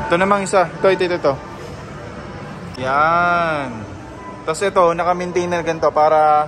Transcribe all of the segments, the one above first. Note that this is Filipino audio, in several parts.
Ito namang isa. Ito. Yan. Tapos ito, naka-maintain na ganito para...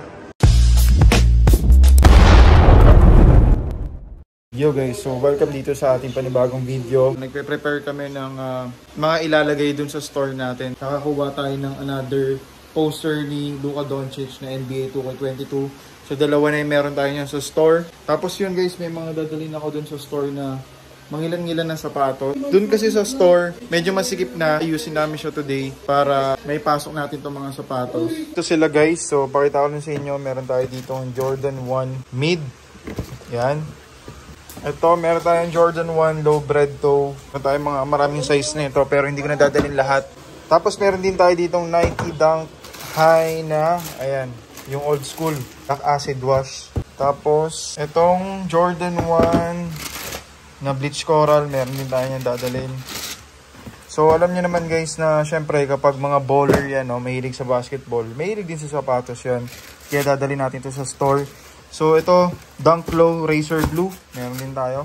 Yo guys, so welcome dito sa ating panibagong video. Nagpe-prepare kami ng mga ilalagay dun sa store natin. Nakakuha tayo ng another poster ni Luka Doncic na NBA 2K22. So dalawa na yung meron tayo niyan sa store. Tapos yun guys, may mga dadalhin ako dun sa store na mangilan-ngilan ng sapatos. Dun kasi sa store, medyo masikip na. Ayusin namin siya today para may pasok natin itong mga sapatos. Ito sila guys, so pakita ko lang sa inyo. Meron tayo dito ng Jordan 1 Mid. Yan. Ito, meron tayong Jordan 1 Low Bread Toe. Meron tayong mga maraming size na ito pero hindi ko na dadalhin lahat. Tapos meron din tayo ditong Nike Dunk High na, ayan, yung old school, black acid wash. Tapos, itong Jordan 1 na bleach coral, meron din tayo niyang dadalhin. So, alam niyo naman guys na syempre kapag mga baller yan, no, mahilig sa basketball, mahilig din sa sapatos yan. Kaya dadalhin natin ito sa store. So, ito, Dunk Low Razor Blue. Meron din tayo.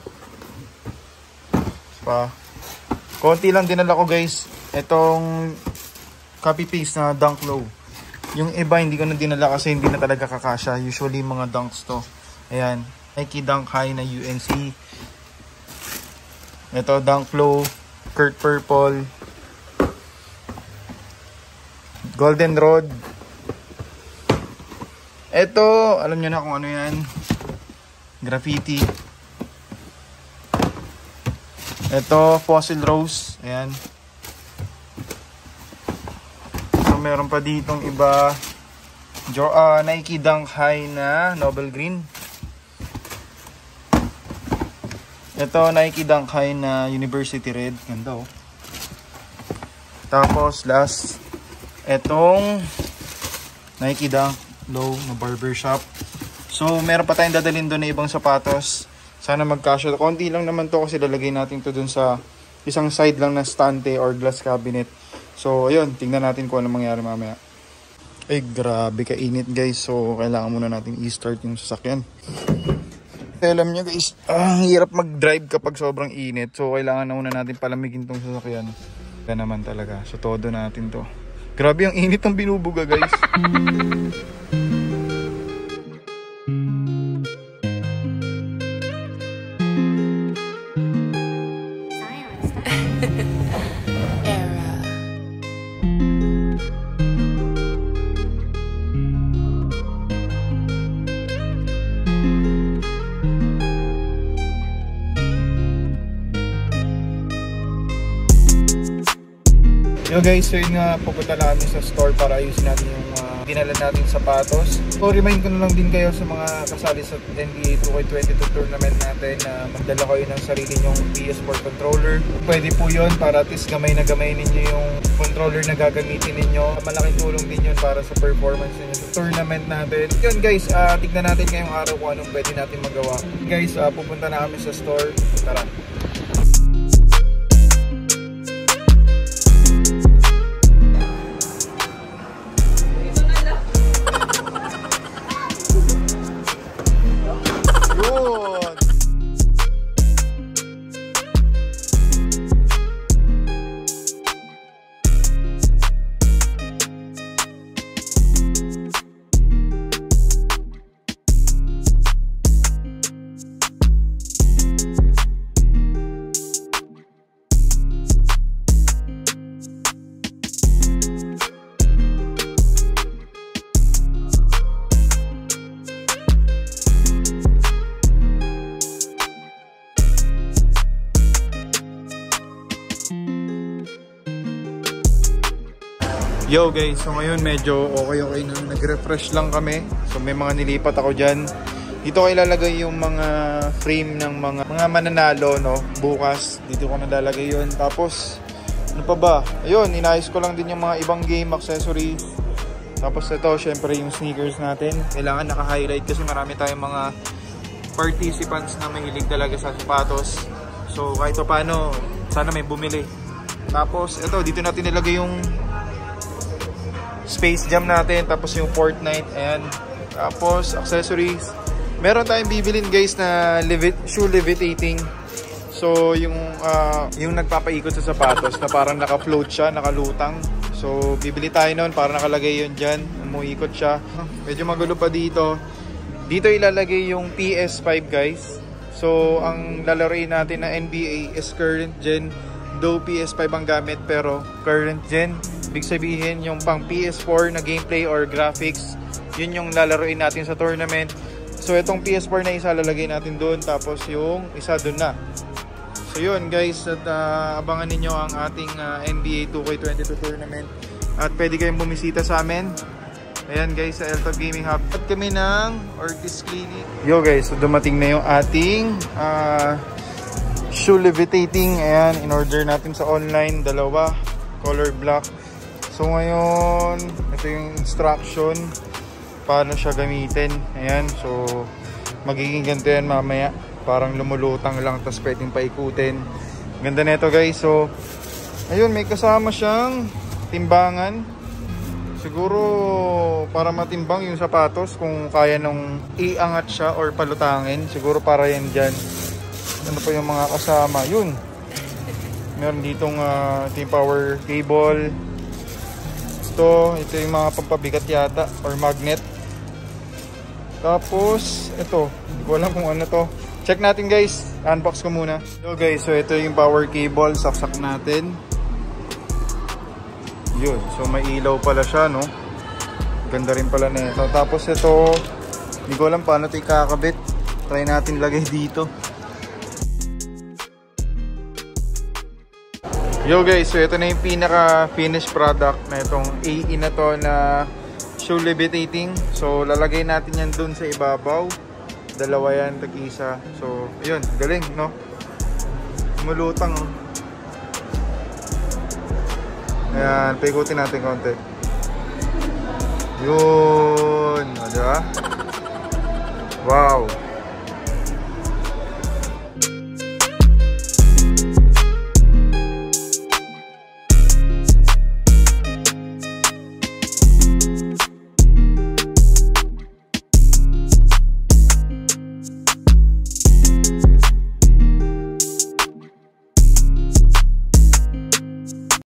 Konti lang dinala ko guys. Itong copy-paste na Dunk Low. Yung iba, hindi ko na dinala kasi hindi na talaga kakasya. Usually, mga dunks to. Ayan. Nike Dunk High na UNC. Ito, Dunk Low. Kurt Purple. Golden Rod. Ito, alam nyo na kung ano yan. Graffiti. Ito, Fossil Rose. Ayan. So, meron pa ditong iba. Nike Dunk High na Noble Green. Ito, Nike Dunk High na University Red. Ganda oh. Tapos, last. Itong Nike Dunk Low na barbershop. So, meron pa tayong dadalhin doon na ibang sapatos. Sana magkasya. Konti lang naman to kasi lalagay natin to doon sa isang side lang na stante or glass cabinet. So, ayun. Tingnan natin kung ano mangyari mamaya. Ay, grabe kainit guys. So, kailangan muna natin i-start yung sasakyan. Alam nyo guys, ang hirap mag-drive kapag sobrang init. So, kailangan na muna natin palamigin tong sasakyan. Kaya naman talaga. So, todo natin to. Grabe ang init ng binubuga guys. Yo guys, so yun nga, pupunta lang kami sa store para ayusin natin yung dinala natin sapatos. So remind ko na lang din kayo sa mga kasali sa NBA 2K22 tournament natin na magdala kayo ng sarili nyong PS4 controller. Pwede po yun para at least gamay na gamay ninyo yung controller na gagamitin ninyo. Malaking tulong din yun para sa performance ninyo sa tournament natin. Yun guys, tignan natin ngayong araw kung anong pwede natin magawa. Guys, pupunta na kami sa store. Tara! Yo guys, so ngayon medyo okay na, nag-refresh lang kami. So may mga nilipat ako dyan. Dito ko ilalagay yung mga frame ng mga mananalo, no? Bukas, dito ko nalalagay yun. Tapos, ano pa ba? Ayun, inayos ko lang din yung mga ibang game accessories. Tapos ito, syempre yung sneakers natin. Kailangan naka-highlight kasi marami tayong mga participants na mahilig talaga sa sapatos. So kahit paano, sana may bumili. Tapos ito, dito natin nilagay yung Space Jam natin, tapos yung Fortnite, ayan. Tapos accessories. Meron tayong bibilin guys na shoe levitating. So yung nagpapaikot sa sapatos na parang naka-float siya, nakalutang. So bibili tayo nun para nakalagay yun dyan. Umuikot siya. Medyo magulo pa dito. Dito ilalagay yung PS5 guys. So ang lalaroin natin na NBA is current gen. Though PS5 ang gamit pero current gen. Ibig sabihin yung pang PS4 na gameplay or graphics, yun yung lalaroin natin sa tournament. So itong PS4 na isa lalagay natin doon, tapos yung isa doon na. So yun guys, at abangan ninyo ang ating NBA 2K22 tournament. At pwede kayong bumisita sa amin. Ayan guys, sa Eltog Gaming Hub. At kami ng Ortiz Clinic. Yo guys, so dumating na yung ating shoe levitating. Ayan, in-order natin sa online, dalawa, color black. So ngayon, ito yung instruction paano siya gamitin. Ayan, so magiging ganito yan mamaya. Parang lumulutang lang, tapos pwedeng paikutin. Ganda nito guys. So ayun, may kasama siyang timbangan. Siguro para matimbang yung sapatos, kung kaya nung iangat siya or palutangin. Siguro para yan dyan. Ano pa yung mga kasama? Yun, meron ditong team power cable. Ito yung mga pampabigat yata or magnet. Tapos ito, hindi ko alam kung ano to. Check natin guys, unbox ko muna. So guys, so ito yung power cable, saksak natin. Yun, so may ilaw pala siya, no? Ganda rin pala nito. Tapos ito, hindi ko alam paano ito ikakabit. Try natin lagay dito. Yo guys, so ito na yung pinaka finished product na itong AE na to na shoe levitating. So lalagay natin yan dun sa ibabaw. Dalawa yan, tag-isa. So ayun, galing, no? Mulutang, oh. Ayan, paikutin natin konti. Yun, diba? Wow.